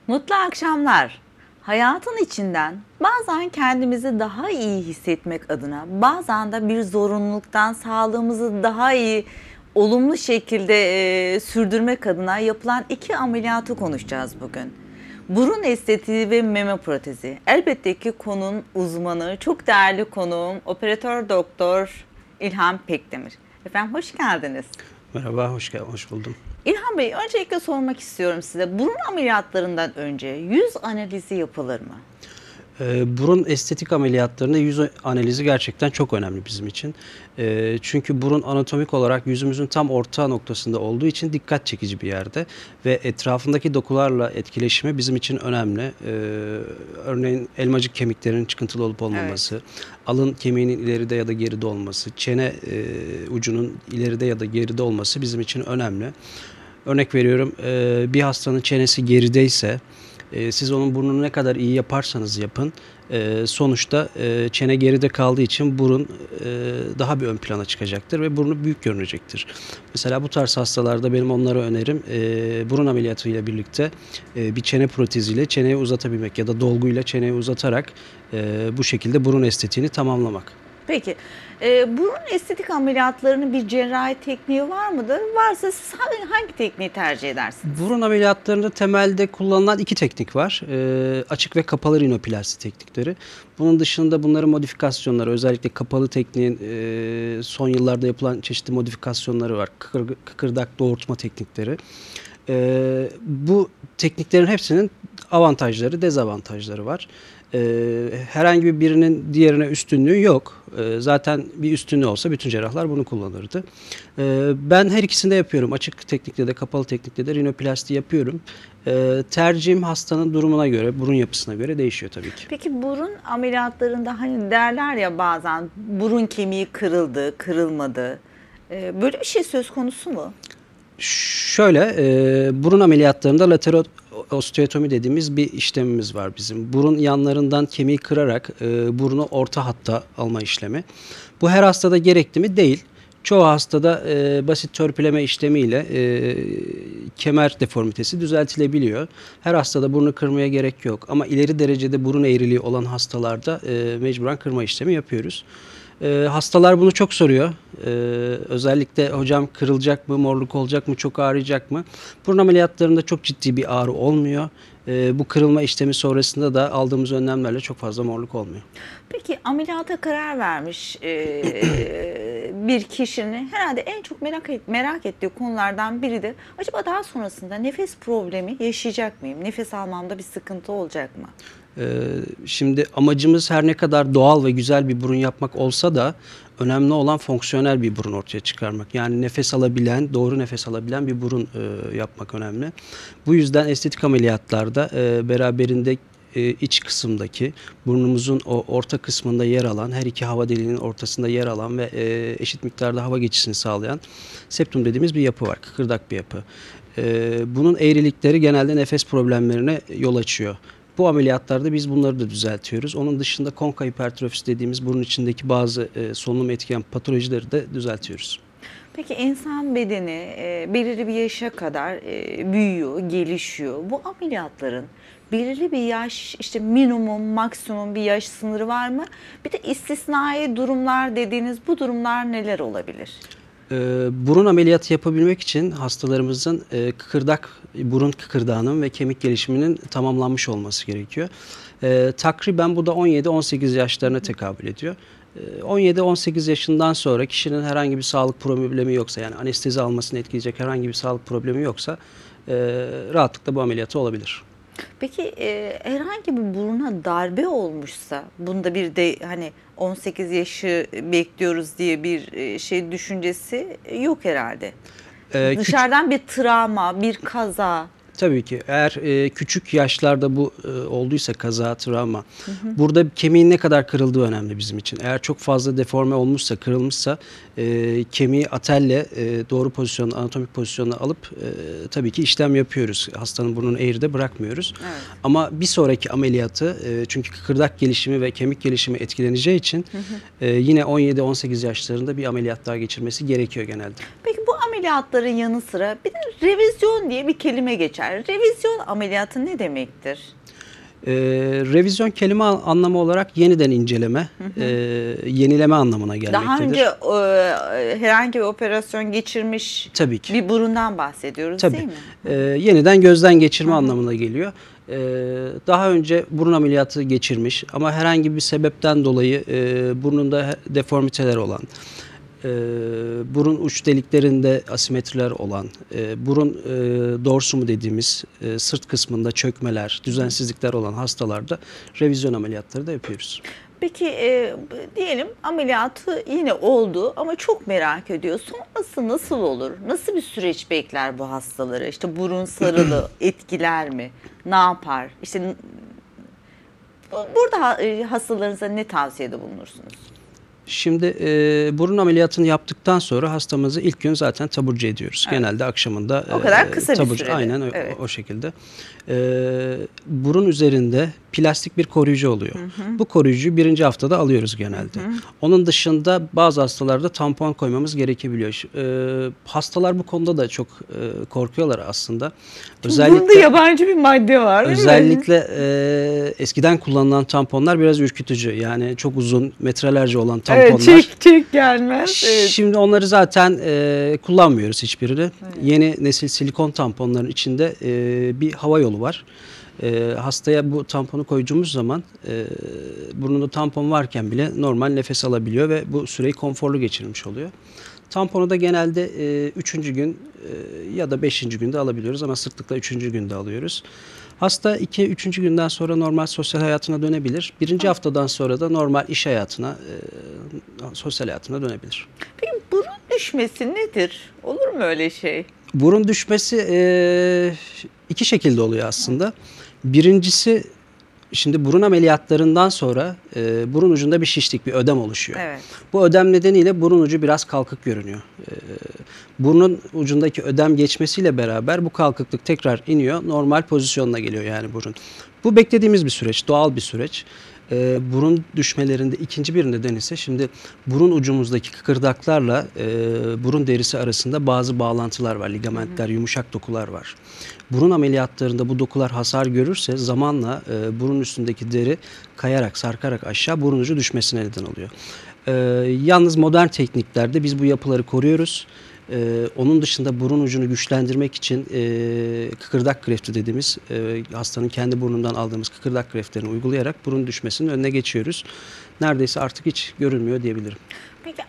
Mutlu akşamlar. Hayatın içinden bazen kendimizi daha iyi hissetmek adına, bazen de bir zorunluluktan sağlığımızı daha iyi, olumlu şekilde sürdürmek adına yapılan iki ameliyatı konuşacağız bugün. Burun estetiği ve meme protezi. Elbette ki konunun uzmanı, çok değerli konuğum, operatör doktor İlhan Pekdemir. Efendim hoş geldiniz. Merhaba, hoş buldum. İlhan Bey, öncelikle sormak istiyorum size. Burun ameliyatlarından önce yüz analizi yapılır mı? Burun estetik ameliyatlarında yüz analizi gerçekten çok önemli bizim için. Çünkü burun anatomik olarak yüzümüzün tam orta noktasında olduğu için dikkat çekici bir yerde ve etrafındaki dokularla etkileşimi bizim için önemli. Örneğin elmacık kemiklerinin çıkıntılı olup olmaması, Evet. alın kemiğinin ileride ya da geride olması, çene ucunun ileride ya da geride olması bizim için önemli. Örnek veriyorum, bir hastanın çenesi gerideyse, siz onun burnunu ne kadar iyi yaparsanız yapın, sonuçta çene geride kaldığı için burun daha bir ön plana çıkacaktır ve burnu büyük görünecektir. Mesela bu tarz hastalarda benim onlara önerim burun ameliyatıyla birlikte bir çene proteziyle çeneyi uzatabilmek ya da dolguyla çeneyi uzatarak bu şekilde burun estetiğini tamamlamak. Peki, burun estetik ameliyatlarının bir cerrahi tekniği var mıdır? Varsa siz hangi tekniği tercih edersiniz? Burun ameliyatlarında temelde kullanılan iki teknik var. Açık ve kapalı rinoplasti teknikleri. Bunun dışında bunların modifikasyonları, özellikle kapalı tekniğin son yıllarda yapılan çeşitli modifikasyonları var. Kıkırdak doğurtma teknikleri. Bu tekniklerin hepsinin avantajları, dezavantajları var. Herhangi birinin diğerine üstünlüğü yok. Zaten bir üstünlüğü olsa bütün cerrahlar bunu kullanırdı. Ben her ikisini de yapıyorum. Açık teknikte de kapalı teknikte de rinoplasti yapıyorum. Tercihim hastanın durumuna göre, burun yapısına göre değişiyor tabii ki. Peki burun ameliyatlarında hani derler ya bazen burun kemiği kırıldı, kırılmadı. Böyle bir şey söz konusu mu? Şöyle, burun ameliyatlarında lateral osteotomi dediğimiz bir işlemimiz var bizim. Burun yanlarından kemiği kırarak burnu orta hatta alma işlemi. Bu her hastada gerekli mi? Değil. Çoğu hastada basit törpüleme işlemiyle kemer deformitesi düzeltilebiliyor. Her hastada burnu kırmaya gerek yok. Ama ileri derecede burun eğriliği olan hastalarda mecburen kırma işlemi yapıyoruz. Hastalar bunu çok soruyor. Özellikle hocam kırılacak mı, morluk olacak mı, çok ağrıyacak mı? Burun ameliyatlarında çok ciddi bir ağrı olmuyor. Bu kırılma işlemi sonrasında da aldığımız önlemlerle çok fazla morluk olmuyor. Peki ameliyata karar vermiş bir kişinin herhalde en çok merak ettiği konulardan biri de acaba daha sonrasında nefes problemi yaşayacak mıyım? Nefes almamda bir sıkıntı olacak mı? Şimdi amacımız her ne kadar doğal ve güzel bir burun yapmak olsa da önemli olan fonksiyonel bir burun ortaya çıkarmak. Yani nefes alabilen, doğru nefes alabilen bir burun yapmak önemli. Bu yüzden estetik ameliyatlarda beraberinde iç kısımdaki burnumuzun o orta kısmında yer alan, her iki hava deliğinin ortasında yer alan ve eşit miktarda hava geçişini sağlayan septum dediğimiz bir yapı var. Kıkırdak bir yapı. Bunun eğrilikleri genelde nefes problemlerine yol açıyor. Bu ameliyatlarda biz bunları da düzeltiyoruz. Onun dışında konka hipertrofisi dediğimiz burun içindeki bazı solunum etkileyen patolojileri de düzeltiyoruz. Peki insan bedeni belirli bir yaşa kadar büyüyor, gelişiyor. Bu ameliyatların belirli bir yaş, işte minimum, maksimum bir yaş sınırı var mı? Bir de istisnai durumlar dediğiniz bu durumlar neler olabilir? Burun ameliyatı yapabilmek için hastalarımızın burun kıkırdağının ve kemik gelişiminin tamamlanmış olması gerekiyor. Takriben bu da 17-18 yaşlarına tekabül ediyor. 17-18 yaşından sonra kişinin herhangi bir sağlık problemi yoksa, yani anestezi almasını etkileyecek herhangi bir sağlık problemi yoksa rahatlıkla bu ameliyatı olabilir. Peki herhangi bir buruna darbe olmuşsa, bunda bir de hani 18 yaşı bekliyoruz diye bir şey düşüncesi yok herhalde. Dışarıdan bir travma, bir kaza. Tabii ki eğer küçük yaşlarda bu olduysa, kaza, travma, burada kemiğin ne kadar kırıldığı önemli bizim için. Eğer çok fazla deforme olmuşsa, kırılmışsa kemiği atelle doğru pozisyonuna, anatomik pozisyonuna alıp tabii ki işlem yapıyoruz. Hastanın burnunu eğride bırakmıyoruz. Evet. Ama bir sonraki ameliyatı, çünkü kıkırdak gelişimi ve kemik gelişimi etkileneceği için yine 17-18 yaşlarında bir ameliyat daha geçirmesi gerekiyor genelde. Peki bu ameliyatların yanı sıra bir de revizyon diye bir kelime geçer. Revizyon ameliyatı ne demektir? Revizyon kelime anlamı olarak yeniden inceleme, yenileme anlamına Daha gelmektedir. önce herhangi bir operasyon geçirmiş Tabii ki. bir burundan bahsediyoruz Tabii. değil mi? Yeniden gözden geçirme anlamına geliyor. Daha önce burun ameliyatı geçirmiş ama herhangi bir sebepten dolayı burnunda deformiteler olan, burun uç deliklerinde asimetriler olan, burun dorsumu dediğimiz sırt kısmında çökmeler, düzensizlikler olan hastalarda revizyon ameliyatları da yapıyoruz. Peki diyelim ameliyatı yine oldu ama çok merak ediyor. Sonrası nasıl olur? Nasıl bir süreç bekler bu hastaları? İşte burun sarılı etkiler mi? Ne yapar? İşte burada hastalarınıza ne tavsiyede bulunursunuz? Şimdi burun ameliyatını yaptıktan sonra hastamızı ilk gün zaten taburcu ediyoruz. Evet. Genelde akşamında O kadar kısa bir taburcu. sürede. Aynen Evet. o şekilde. Burun üzerinde plastik bir koruyucu oluyor. Bu koruyucuyu birinci haftada alıyoruz genelde. Onun dışında bazı hastalarda tampon koymamız gerekebiliyor. Hastalar bu konuda da çok korkuyorlar aslında. Bunda yabancı bir madde var değil mi? Özellikle eskiden kullanılan tamponlar biraz ürkütücü. Yani çok uzun, metrelerce olan tamponlar. Evet, çek gelmez. Evet. Şimdi onları zaten kullanmıyoruz hiçbirini. Yeni nesil silikon tamponların içinde bir hava yolu var. Hastaya bu tamponu koyduğumuz zaman burnunda tampon varken bile normal nefes alabiliyor ve bu süreyi konforlu geçirmiş oluyor. Tamponu da genelde 3. gün ya da 5. günde alabiliyoruz ama sıklıkla 3. günde alıyoruz. Hasta 2-3. günden sonra normal sosyal hayatına dönebilir. 1. haftadan sonra da normal iş hayatına, sosyal hayatına dönebilir. Peki burun düşmesi nedir? Olur mu öyle şey? Burun düşmesi iki şekilde oluyor aslında. Birincisi, şimdi burun ameliyatlarından sonra burun ucunda bir şişlik, bir ödem oluşuyor. Evet. Bu ödem nedeniyle burun ucu biraz kalkık görünüyor. Burnun ucundaki ödem geçmesiyle beraber bu kalkıklık tekrar iniyor. Normal pozisyonuna geliyor yani burun. Bu beklediğimiz bir süreç, doğal bir süreç. Burun düşmelerinde ikinci bir neden ise şimdi burun ucumuzdaki kıkırdaklarla burun derisi arasında bazı bağlantılar var. Ligamentler, yumuşak dokular var. Burun ameliyatlarında bu dokular hasar görürse zamanla burun üstündeki deri kayarak, sarkarak aşağı burun ucu düşmesine neden oluyor. Yalnız modern tekniklerde biz bu yapıları koruyoruz. Onun dışında burun ucunu güçlendirmek için kıkırdak grefti dediğimiz hastanın kendi burnundan aldığımız kıkırdak greftlerini uygulayarak burun düşmesinin önüne geçiyoruz. Neredeyse artık hiç görülmüyor diyebilirim. Peki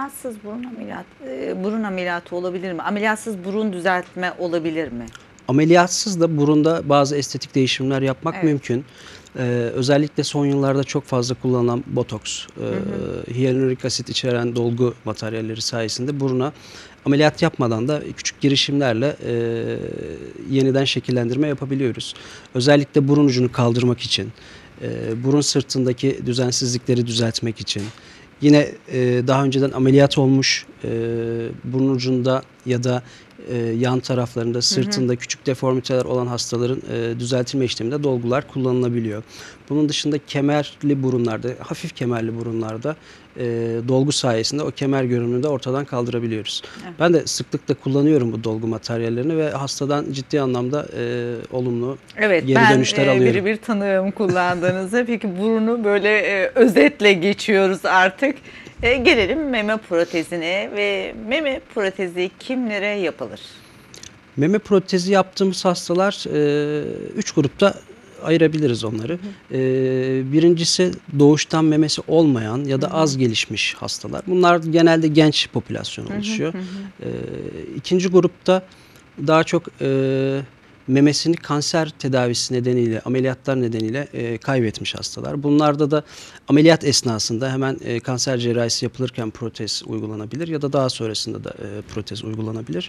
burun ameliyatı olabilir mi? Ameliyatsız burun düzeltme olabilir mi? Ameliyatsız da burunda bazı estetik değişimler yapmak mümkün. Özellikle son yıllarda çok fazla kullanılan botoks, hyaluronik asit içeren dolgu materyalleri sayesinde buruna ameliyat yapmadan da küçük girişimlerle yeniden şekillendirme yapabiliyoruz. Özellikle burun ucunu kaldırmak için, burun sırtındaki düzensizlikleri düzeltmek için, yine daha önceden ameliyat olmuş burun ucunda ya da yan taraflarında sırtında küçük deformiteler olan hastaların düzeltilme işleminde dolgular kullanılabiliyor. Bunun dışında kemerli burunlarda, hafif kemerli burunlarda dolgu sayesinde o kemer görünümünü de ortadan kaldırabiliyoruz. Evet. Ben de sıklıkla kullanıyorum bu dolgu materyallerini ve hastadan ciddi anlamda olumlu geri dönüşler alıyorum. Evet, ben bir tanığım kullandığınızda. Peki burunu böyle özetle geçiyoruz artık. Gelelim meme protezine ve meme protezi kimlere yapılır? Meme protezi yaptığımız hastalar 3 grupta ayırabiliriz onları. Birincisi doğuştan memesi olmayan ya da az gelişmiş hastalar. Bunlar genelde genç popülasyon oluşuyor. İkinci grupta daha çok memesini kanser tedavisi nedeniyle, ameliyatlar nedeniyle kaybetmiş hastalar. Bunlarda da ameliyat esnasında hemen kanser cerrahisi yapılırken protez uygulanabilir ya da daha sonrasında da protez uygulanabilir.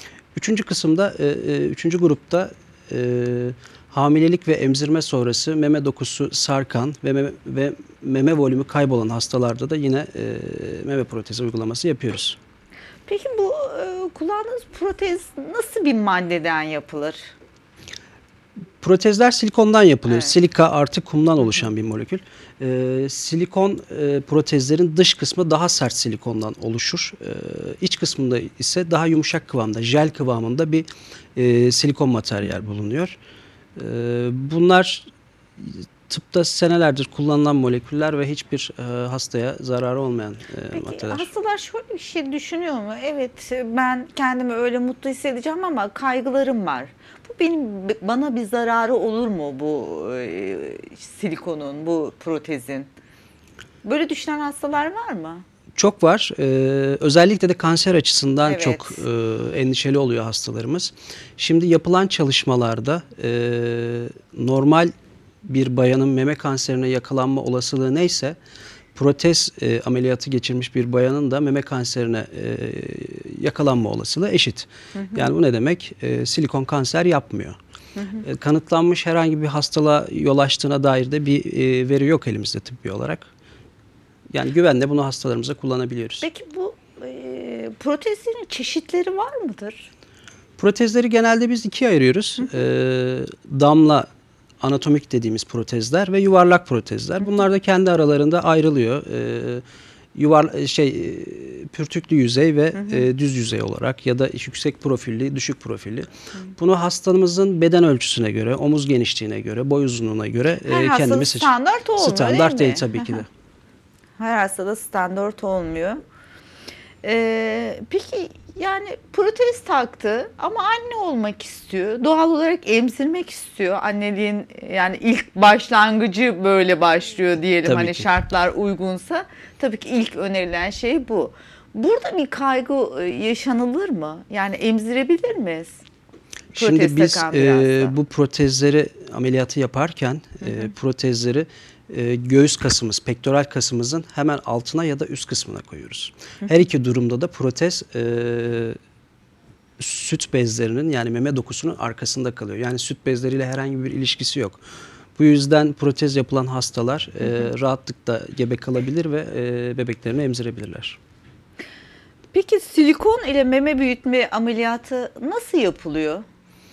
Üçüncü grupta hamilelik ve emzirme sonrası meme dokusu sarkan ve meme volümü kaybolan hastalarda da yine meme protezi uygulaması yapıyoruz. Peki bu kullandığınız protez nasıl bir maddeden yapılır? Protezler silikondan yapılıyor. Evet. Silika artı kumdan oluşan bir molekül. Silikon protezlerin dış kısmı daha sert silikondan oluşur. İç kısmında ise daha yumuşak kıvamda, jel kıvamında bir silikon materyal bulunuyor. Bunlar tıpta senelerdir kullanılan moleküller ve hiçbir hastaya zararı olmayan Peki maddeler. hastalar şöyle bir şey düşünüyor mu? Evet, ben kendimi öyle mutlu hissedeceğim ama kaygılarım var. Bu bana bir zararı olur mu bu silikonun, bu protezin? Böyle düşünen hastalar var mı? Çok var. Özellikle de kanser açısından Evet. çok endişeli oluyor hastalarımız. Şimdi yapılan çalışmalarda normal bir bayanın meme kanserine yakalanma olasılığı neyse, protez ameliyatı geçirmiş bir bayanın da meme kanserine yakalanma olasılığı eşit. Yani bu ne demek? Silikon kanser yapmıyor. Kanıtlanmış herhangi bir hastalığa yol açtığına dair de bir veri yok elimizde tıbbi olarak. Yani güvenle bunu hastalarımıza kullanabiliyoruz. Peki bu protezlerin çeşitleri var mıdır? Protezleri genelde biz ikiye ayırıyoruz. Damla anatomik dediğimiz protezler ve yuvarlak protezler. Bunlar da kendi aralarında ayrılıyor. Pürtüklü yüzey ve düz yüzey olarak ya da yüksek profilli, düşük profilli. Bunu hastamızın beden ölçüsüne göre, omuz genişliğine göre, boy uzunluğuna göre Her hastada kendimiz standart olmuyor, Standart değil mi? tabii ki de. Her hastada standart olmuyor. Peki yani protez taktı ama anne olmak istiyor. Doğal olarak emzirmek istiyor. Anneliğin yani ilk başlangıcı böyle başlıyor diyelim, Tabii hani ki. şartlar uygunsa. Tabii ki ilk önerilen şey bu. Burada bir kaygı yaşanılır mı? Yani emzirebilir miyiz? Şimdi Protez biz takan bir hasta. bu protezleri ameliyatı yaparken protezleri göğüs kasımız, pektoral kasımızın hemen altına ya da üst kısmına koyuyoruz. Her iki durumda da protez süt bezlerinin yani meme dokusunun arkasında kalıyor. Yani süt bezleriyle herhangi bir ilişkisi yok. Bu yüzden protez yapılan hastalar rahatlıkla gebe kalabilir ve bebeklerini emzirebilirler. Peki silikon ile meme büyütme ameliyatı nasıl yapılıyor?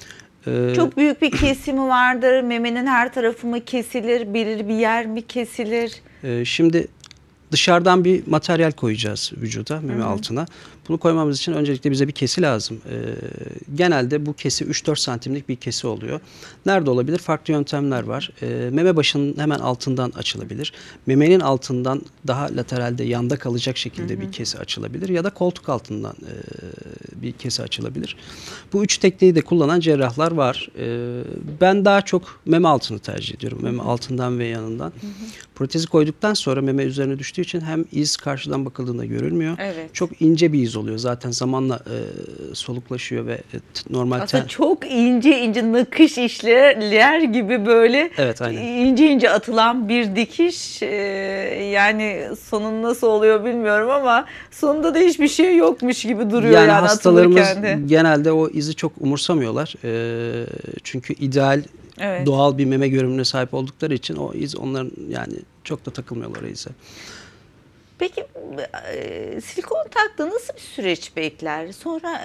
Çok büyük bir kesimi vardır. Memenin her tarafı mı kesilir? Belirli bir yer mi kesilir? Şimdi dışarıdan bir materyal koyacağız vücuda, meme altına. Bunu koymamız için öncelikle bize bir kesi lazım. Genelde bu kesi 3-4 santimlik bir kesi oluyor. Nerede olabilir? Farklı yöntemler var. Meme başının hemen altından açılabilir. Memenin altından daha lateralde, yanda kalacak şekilde bir kesi açılabilir. Ya da koltuk altından bir kesi açılabilir. Bu üç tekniği de kullanan cerrahlar var. Ben daha çok meme altını tercih ediyorum. Meme altından ve yanından. Protezi koyduktan sonra meme üzerine düştüğü için hem iz karşıdan bakıldığında görülmüyor. Evet. Çok ince bir iz oluyor. Zaten zamanla soluklaşıyor ve normal Aslında çok ince ince nakış işler gibi böyle Evet, aynen. ince ince atılan bir dikiş. Yani sonu nasıl oluyor bilmiyorum ama sonunda da hiçbir şey yokmuş gibi duruyor yani hastalarımız atılırken de. genelde o izi çok umursamıyorlar. Çünkü ideal, Evet. doğal bir meme görünümüne sahip oldukları için o iz onların yani çok da takılmıyorlar o ize. Peki silikon taktığı nasıl bir süreç bekler? Sonra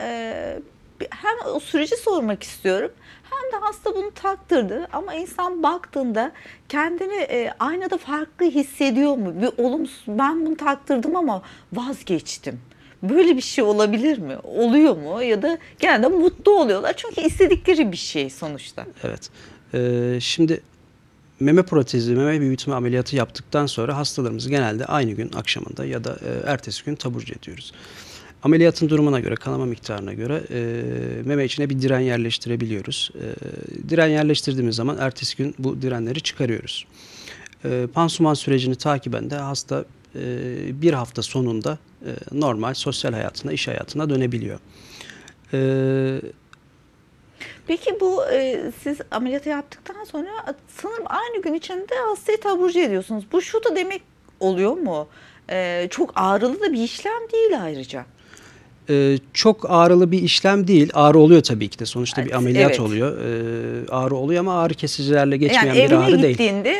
hem o süreci sormak istiyorum hem de hasta bunu taktırdı ama insan baktığında kendini aynada farklı hissediyor mu? Bir olumsuz, ben bunu taktırdım ama vazgeçtim. Böyle bir şey olabilir mi? Oluyor mu? Ya da genelde mutlu oluyorlar çünkü istedikleri bir şey sonuçta. Evet. Şimdi meme protezi, meme büyütme ameliyatı yaptıktan sonra hastalarımızı genelde aynı gün akşamında ya da ertesi gün taburcu ediyoruz. Ameliyatın durumuna göre, kanama miktarına göre meme içine bir diren yerleştirebiliyoruz. Diren yerleştirdiğimiz zaman ertesi gün bu direnleri çıkarıyoruz. Pansuman sürecini takiben de hasta bir hafta sonunda normal sosyal hayatına, iş hayatına dönebiliyor. Peki bu siz ameliyatı yaptıktan sonra sanırım aynı gün içinde hastayı taburcu ediyorsunuz. Bu şu da demek oluyor mu? Çok ağrılı da bir işlem değil ayrıca. Çok ağrılı bir işlem değil. Ağrı oluyor tabii ki de. Sonuçta bir ameliyat Evet. oluyor. Ağrı oluyor ama ağrı kesicilerle geçmeyen Yani bir evine ağrı değil. gittiğinde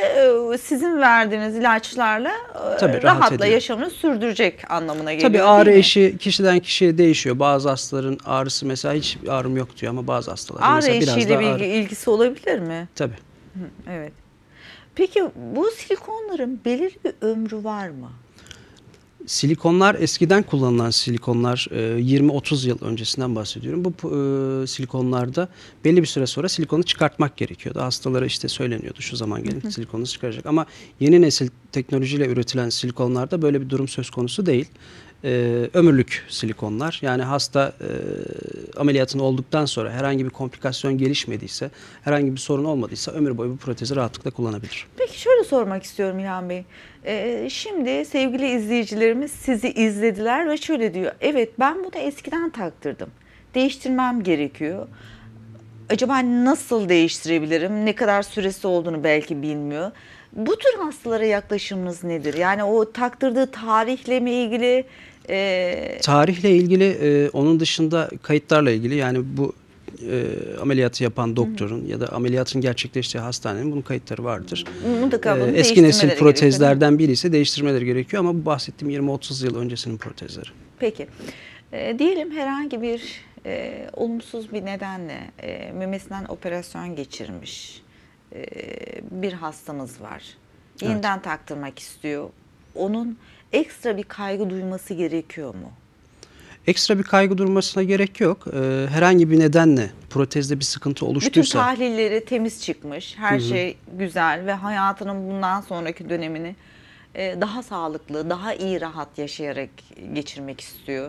bu sizin verdiğiniz ilaçlarla Tabii, rahat rahatla ediyor. yaşamını sürdürecek anlamına geliyor, Tabii ağrı değil mi? eşiği kişiden kişiye değişiyor. Bazı hastaların ağrısı mesela hiç ağrım yok diyor ama bazı hastaların Ağrı mesela biraz eşiğiyle daha bir ağrı. ilgisi olabilir mi? Tabii. Evet. Peki bu silikonların belirli bir ömrü var mı? Silikonlar eskiden kullanılan silikonlar 20-30 yıl öncesinden bahsediyorum. Bu silikonlarda belli bir süre sonra silikonu çıkartmak gerekiyordu. Hastalara işte söyleniyordu şu zaman gelin silikonu çıkaracak. Ama yeni nesil teknolojiyle üretilen silikonlarda böyle bir durum söz konusu değil. Ömürlük silikonlar, yani hasta ameliyatını olduktan sonra herhangi bir komplikasyon gelişmediyse, herhangi bir sorun olmadıysa ömür boyu bu protezi rahatlıkla kullanabilir. Peki şöyle sormak istiyorum İlhan Bey. Şimdi sevgili izleyicilerimiz sizi izlediler ve şöyle diyor. Evet, ben bunu eskiden taktırdım. Değiştirmem gerekiyor. Acaba nasıl değiştirebilirim? Ne kadar süresi olduğunu belki bilmiyor. Bu tür hastalara yaklaşımınız nedir? Yani o taktırdığı tarihle mi ilgili? Tarihle ilgili, onun dışında kayıtlarla ilgili, yani bu ameliyatı yapan doktorun ya da ameliyatın gerçekleştiği hastanenin bunun kayıtları vardır. Mutlaka bunu Eski nesil değiştirmeleri gerekiyor, değil mi? protezlerden biri ise değiştirmeleri gerekiyor ama bu bahsettiğim 20-30 yıl öncesinin protezleri. Peki. Diyelim herhangi bir olumsuz bir nedenle memesinden operasyon geçirmiş bir hastamız var. Yeniden taktırmak istiyor. Onun ekstra bir kaygı duyması gerekiyor mu? Ekstra bir kaygı durmasına gerek yok. Herhangi bir nedenle protezde bir sıkıntı Bütün oluştuysa, tahlilleri temiz çıkmış, her şey güzel ve hayatının bundan sonraki dönemini daha sağlıklı, daha iyi rahat yaşayarak geçirmek istiyor.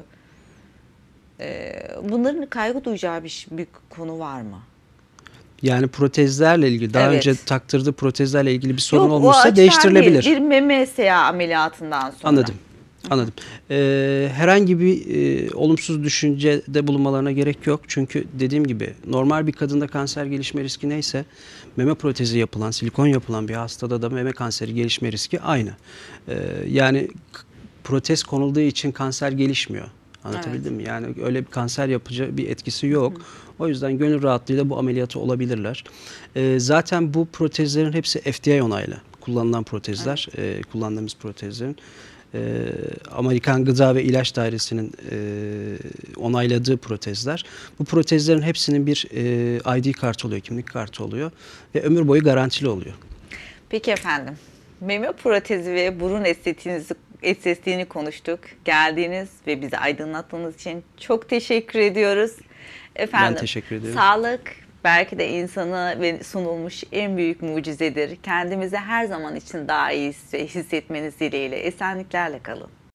Bunların kaygı duyacağı bir konu var mı? yani protezlerle ilgili daha Evet. önce taktırdığı protezlerle ilgili bir sorun Yok, o olmuşsa açıdan değiştirilebilir. değil, bir meme SEA ameliyatından sonra. Anladım. Anladım. Herhangi bir olumsuz düşüncede bulunmalarına gerek yok. Çünkü dediğim gibi normal bir kadında kanser gelişme riski neyse, meme protezi yapılan, silikon yapılan bir hastada da meme kanseri gelişme riski aynı. Yani protez konulduğu için kanser gelişmiyor. Anlatabildim mi? Yani öyle bir kanser yapıcı bir etkisi yok. O yüzden gönül rahatlığıyla bu ameliyatı olabilirler. Zaten bu protezlerin hepsi FDA onaylı. Kullanılan protezler, kullandığımız protezlerin. Amerikan Gıda ve İlaç Dairesi'nin onayladığı protezler. Bu protezlerin hepsinin bir ID kartı oluyor, kimlik kartı oluyor ve ömür boyu garantili oluyor. Peki efendim, meme protezi ve burun estetiğini konuştuk. Geldiğiniz ve bizi aydınlattığınız için çok teşekkür ediyoruz. Efendim, Ben teşekkür ediyorum. sağlık belki de insana sunulmuş en büyük mucizedir. Kendimizi her zaman için daha iyi hissetmeniz dileğiyle. Esenliklerle kalın.